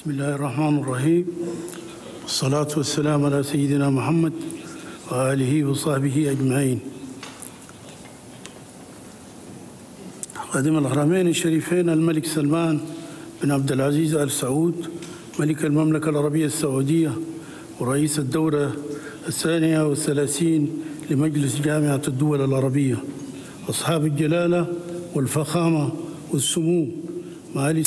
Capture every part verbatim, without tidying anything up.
بسم الله الرحمن الرحيم. الصلاة والسلام على سيدنا محمد وآله وصحبه أجمعين. خادم الحرمين الشريفين الملك سلمان بن عبد العزيز آل سعود ملك المملكة العربية السعودية ورئيس الدورة الثانية والثلاثين لمجلس جامعة الدول العربية، أصحاب الجلالة والفخامة والسمو، معالي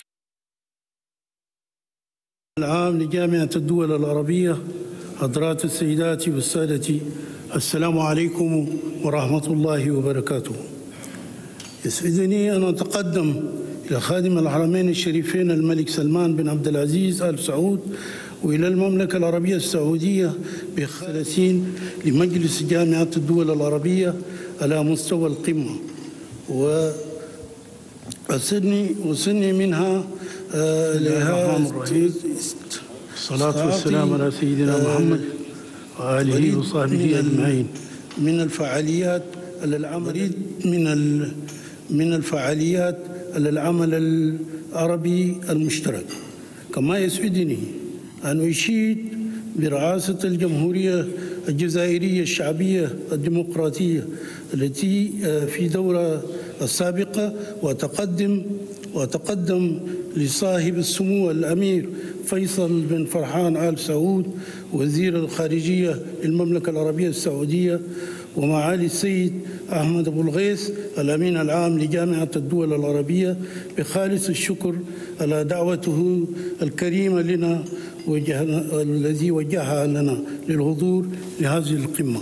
العام لجامعة الدول العربية، حضرات السيدات والسادة، السلام عليكم ورحمة الله وبركاته. يسعدني أن أتقدم إلى خادم الحرمين الشريفين الملك سلمان بن عبد العزيز آل سعود وإلى المملكة العربية السعودية بخلسين لمجلس جامعة الدول العربية على مستوى القمة، وأسني وسني منها آه لها الصلاة والسلام على سيدنا محمد وآله وصحبه أجمعين. من الفعاليات العمل من من الفعاليات العمل العربي المشترك. كما يسعدني أن أشيد برئاسة الجمهورية الجزائرية الشعبية الديمقراطية التي في دورة السابقة، وتقدم وتقدم لصاحب السمو الأمير فيصل بن فرحان آل سعود وزير الخارجية للمملكة العربية السعودية، ومعالي السيد أحمد أبو الغيث الأمين العام لجامعة الدول العربية بخالص الشكر على دعوته الكريمة لنا وجهنا الذي وجهها لنا للحضور لهذه القمة.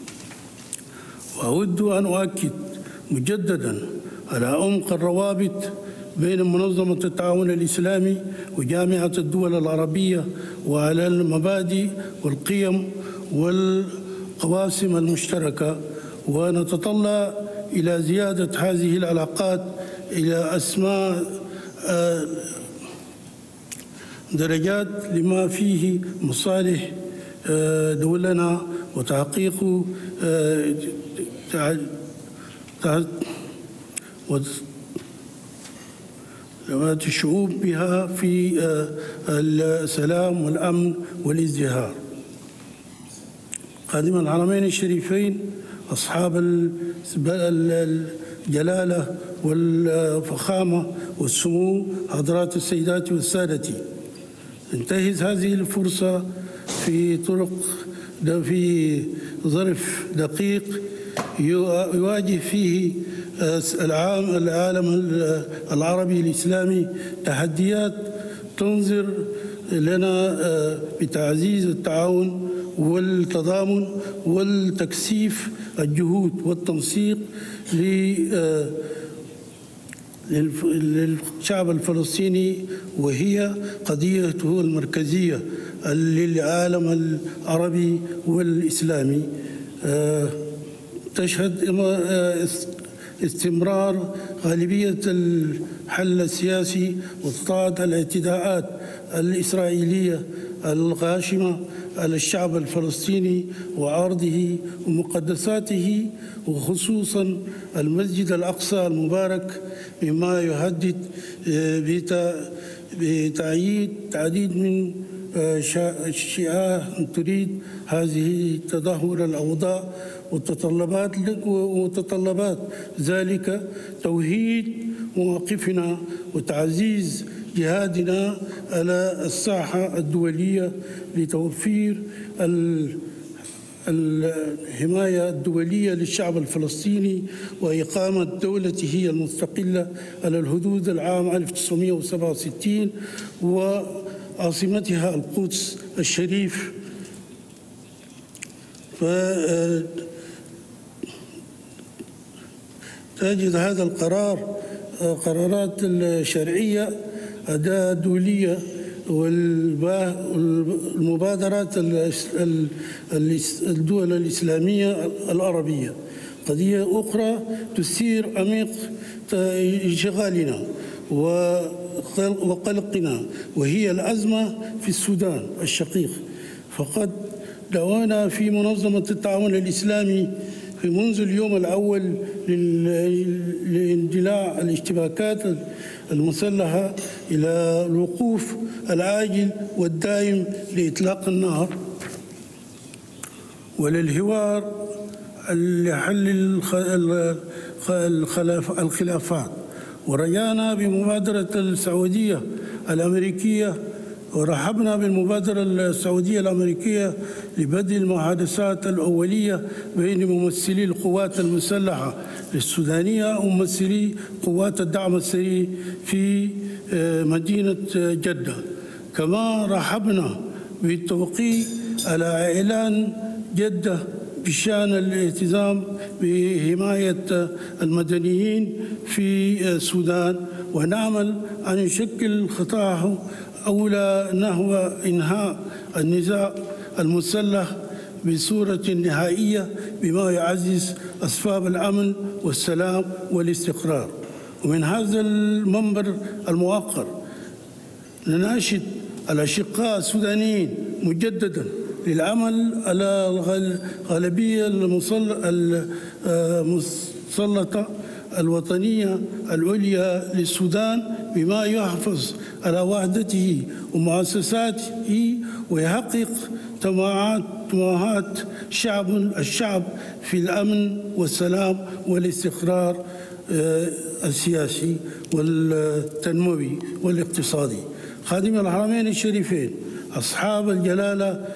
وأود أن أؤكد مجددا على عمق الروابط بين منظمة التعاون الإسلامي وجامعة الدول العربية، وعلى المبادئ والقيم والقواسم المشتركة، ونتطلع إلى زيادة هذه العلاقات إلى أسمى درجات لما فيه مصالح دولنا وتحقيق ذوات الشعوب بها في السلام والأمن والازدهار. خادم الحرمين الشريفين، أصحاب الجلالة والفخامة والسمو، حضرات السيدات والسادة، انتهز هذه الفرصة في طرق في ظرف دقيق يواجه فيه العام العالم العربي الإسلامي تحديات تنظر لنا بتعزيز التعاون والتضامن والتكثيف الجهود والتنسيق للشعب الفلسطيني، وهي قضيته المركزية للعالم العربي والإسلامي. تشهد استمرار غالبية الحل السياسي وتضاد الاعتداءات الإسرائيلية الغاشمة على الشعب الفلسطيني وعرضه ومقدساته، وخصوصا المسجد الأقصى المبارك، مما يهدد بتعييد تعديد من الشيعة تريد هذه تدهور الأوضاع وتطلبات ومتطلبات ذلك توحيد مواقفنا وتعزيز جهادنا على الساحة الدولية لتوفير الحماية الدولية للشعب الفلسطيني وإقامة دولته المستقلة على الحدود العام ألف وتسعمائة وسبعة وستين وعاصمتها القدس الشريف. ف تجد هذا القرار قرارات الشرعية أداة دولية، والمبادرات الدول الإسلامية العربية قضية أخرى تثير عميق انشغالنا وقلقنا، وهي الأزمة في السودان الشقيق. فقد دعونا في منظمة التعاون الإسلامي في منذ اليوم الأول لاندلاع الاشتباكات المسلحة إلى الوقوف العاجل والدائم لإطلاق النار وللحوار لحل الخلافات. ورجعنا بمبادرة السعودية الأمريكية ورحبنا بالمبادرة السعودية الأمريكية لبدء المحادثات الأولية بين ممثلي القوات المسلحة السودانية وممثلي قوات الدعم السريع في مدينة جدة. كما رحبنا بالتوقيع على إعلان جدة بشأن الالتزام بحماية المدنيين في السودان، ونعمل أن يشكل خطاه أولى نحو إنهاء النزاع المسلح بصورة نهائية بما يعزز أسباب الأمن والسلام والاستقرار. ومن هذا المنبر الموقر نناشد الأشقاء السودانيين مجددا للعمل على الغالبية المسلطة الوطنية العليا للسودان بما يحافظ على وحدته ومؤسساته ويحقق طموحات شعب الشعب في الأمن والسلام والاستقرار السياسي والتنموي والاقتصادي. خادم الحرمين الشريفين أصحاب الجلالة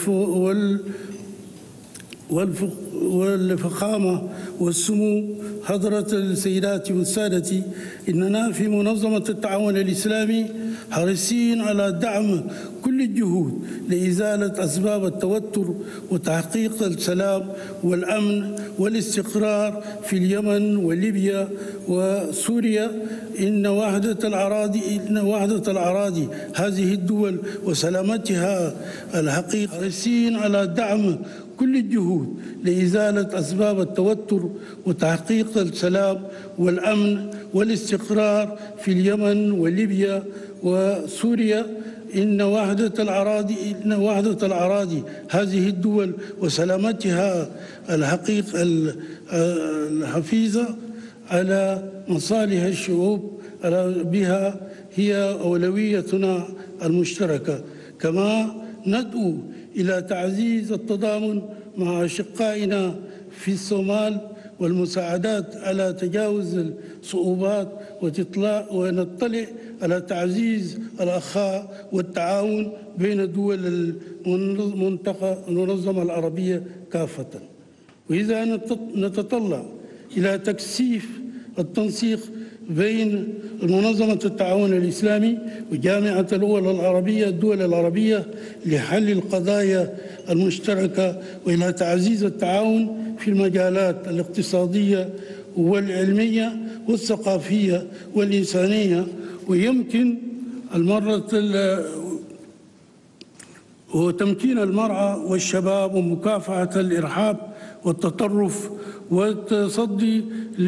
والفخامة والسمو حضرة السيدات والسادة، إننا في منظمة التعاون الإسلامي حريصين على دعم كل الجهود لإزالة أسباب التوتر وتحقيق السلام والأمن والاستقرار في اليمن وليبيا وسوريا. إن وحدة الأراضي إن وحدة الأراضي هذه الدول وسلامتها الحقيقية حريصين على دعم كل الجهود لإزالة أسباب التوتر وتحقيق السلام والأمن والاستقرار في اليمن وليبيا وسوريا. إن وحدة الأراضي إن وحدة الأراضي هذه الدول وسلامتها الحقيقة الحفيظة على مصالح الشعوب بها هي أولويتنا المشتركة. كما ندعو إلى تعزيز التضامن مع أشقائنا في الصومال والمساعدات على تجاوز الصعوبات ونطلع على تعزيز الأخاء والتعاون بين دول المنطقة المنظمة العربية كافة. وإذا نتطلع إلى تكثيف التنسيق بين منظمة التعاون الإسلامي وجامعة الدول العربية الدول العربية لحل القضايا المشتركة وإلى تعزيز التعاون في المجالات الاقتصادية والعلمية والثقافية والإنسانية. ويمكن المرة وتمكين المرأة والشباب ومكافحة الإرهاب والتطرف والتصدي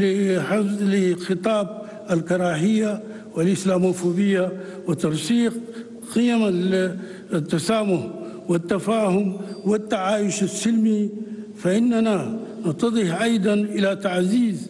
لخطاب الكراهية والإسلاموفوبيا وترسيخ قيم التسامح والتفاهم والتعايش السلمي. فإننا نتضح أيضا إلى تعزيز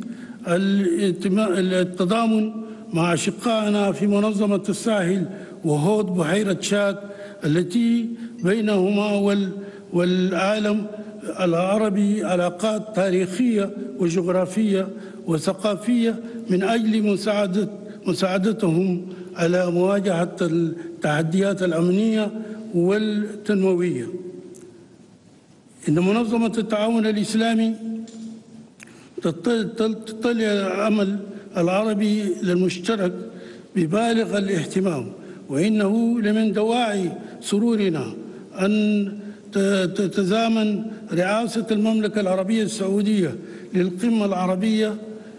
التضامن مع أشقائنا في منظمة الساحل وحوض بحيرة تشاد التي بينهما والعالم العربي علاقات تاريخية وجغرافية وثقافية من أجل مساعدة مساعدتهم على مواجهة التحديات الأمنية والتنموية. إن منظمة التعاون الإسلامي تطلع العمل العربي المشترك ببالغ الاهتمام، وإنه لمن دواعي سرورنا أن تتزامن رئاسة المملكة العربية السعودية للقمة العربية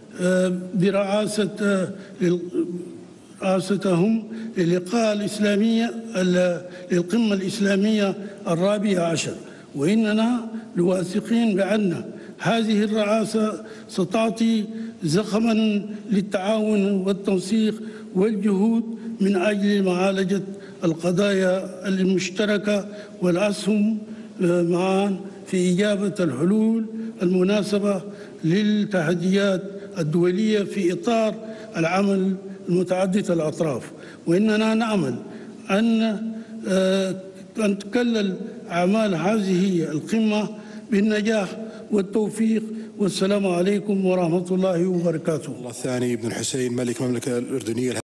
برئاسة رئاستهم للقاء الإسلامية للقمة الإسلامية الرابعة عشر. وإننا لواثقين بأن هذه الرئاسة ستعطي زخما للتعاون والتنسيق والجهود من أجل معالجة القضايا المشتركة والأسهم معا في إجابة الحلول المناسبة للتحديات الدولية في إطار العمل المتعدد الأطراف، وإننا نأمل أن أن تكلل أعمال هذه القمة بالنجاح والتوفيق. والسلام عليكم ورحمة الله وبركاته. الله الثاني بن الحسين ملك المملكة الأردنية.